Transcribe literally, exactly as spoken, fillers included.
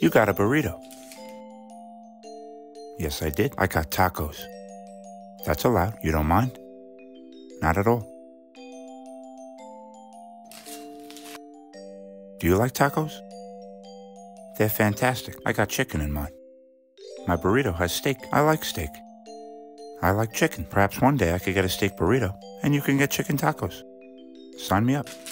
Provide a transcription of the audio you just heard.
You got a burrito. Yes, I did. I got tacos. That's allowed. You don't mind? Not at all. Do you like tacos? They're fantastic. I got chicken in mine. My burrito has steak. I like steak. I like chicken. Perhaps one day I could get a steak burrito, and you can get chicken tacos. Sign me up.